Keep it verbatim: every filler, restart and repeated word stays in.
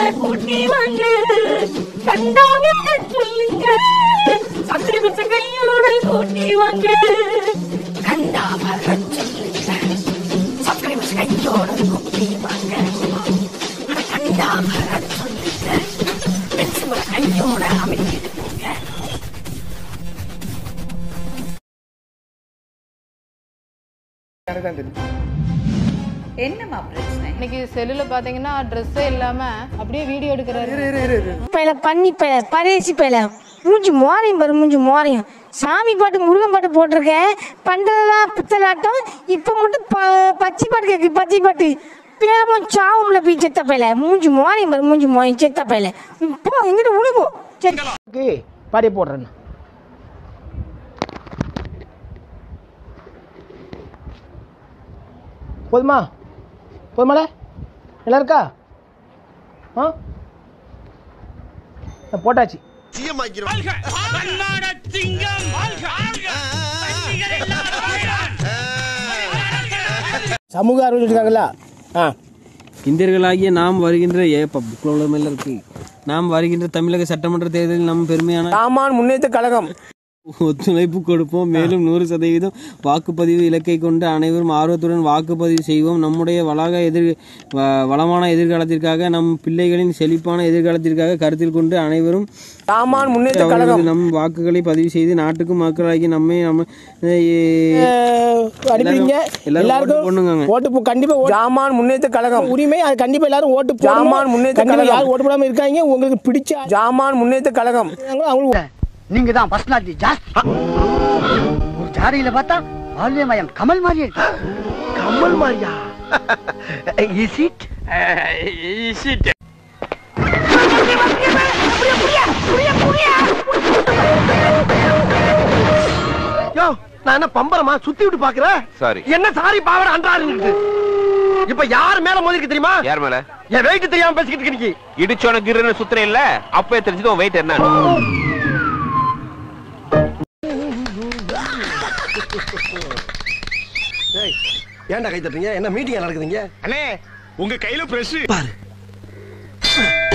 கூட்டி வந்து கண்டாங்க சொல்லுங்க சத்திரி பிச்ச கையோட கூட்டி வந்து கண்டா வர சொல்லுங்க சத்திரி பிச்ச கையோட கூட்டி வாங்க கண்டா வர சொல்லுங்க பிச்ச கையோட அமைக்கிட்டு போங்க. என்னமா பிரச்சனை? இன்னைக்கு செல்லுல பாத்தீங்கன்னா ட்ரெஸ்ஸே இல்லாம அப்படியே வீடியோ எடுக்கிறாரு. பையில பண்ணி பையில பரேசி பையில மூஞ்சி மோரையும் பாரு மூஞ்சி மோரையும். சாமி பாட்டு முருகன் பாட்டு போட்டிருக்கேன் பண்றதெல்லாம் பித்தலாட்டம். இப்போ மட்டும் ப பச்சை பாட்டு கேட்கு பச்சை பாட்டு பேரமும் சாவும்ல போய் செத்த பையில மூஞ்சி மோரையும் பாரு மூஞ்சி மோரையும் செத்த பையில போ எங்கிட்ட உழுகும் சரி பாடி போடுறேன். போதுமா போதுமால நல்லா இருக்கா? ஆ போட்டாச்சு. சமூக ஆர்வம் இருக்காங்களா? ஆ இந்தியர்களாகிய நாம் வருகின்ற ஏ பப்ளிக் இருக்கு நாம் வருகின்ற தமிழக சட்டமன்ற தேர்தலில் நம் பெருமையான சாமான் முன்னேற்ற கழகம் ஒத்துழைப்பு கொடுப்போம். மேலும் நூறு சதவீதம் வாக்குப்பதிவு இலக்கை கொண்டு அனைவரும் ஆர்வத்துடன் வாக்குப்பதிவு செய்வோம். நம்முடைய வளாக எதிர் வளமான எதிர்காலத்திற்காக நம் பிள்ளைகளின் செழிப்பான எதிர்காலத்திற்காக கருத்தில் கொண்டு அனைவரும் சாமான் முன்னேற்ற கழகம் நம் வாக்குகளை பதிவு செய்து நாட்டுக்கும் மக்களாகி நம்மை நம்ம எல்லாருக்கும் ஓட்டு கண்டிப்பா சாமான் முன்னேற்ற கழகம் உரிமை. அது கண்டிப்பா எல்லாரும் ஓட்டு சாமான் முன்னேற்ற கழகம். யாரும் ஓட்டு போடாம இருக்காங்க. உங்களுக்கு பிடிச்ச சாமான் முன்னேற்ற கழகம் அவங்களுக்கு நீங்க தான் பர்சனாலிட்டி ஜாஸ்தி. ஒரு ஜாடியில பார்த்தா ஆல்வேமயம் கமல் மாதிரியே இருக்கு. கமல் மாதிரியா? இஸ் இட் இஸ் இட் யோ நான் என்ன பம்பரமா சுத்தி விட்டு பாக்குறேன். சாரி என்ன சாரி பாவட அன்றாருன்னு இப்ப யார் மேல மோதிருக்கு தெரியுமா? யார் மேல? என் வெயிட் தெரியாம பேசிக்கிட்டு இருக்கீங்க. இடிச்சோன கிருன்னு சுத்துறே இல்ல அப்பவே தெரிஞ்சது உன் வெயிட் என்ன. ஏன்டா கை தட்டுறீங்க? என்ன மீட்டிங் நடக்குதுங்க? அண்ணே உங்க கையில பிரஷ் பாரு.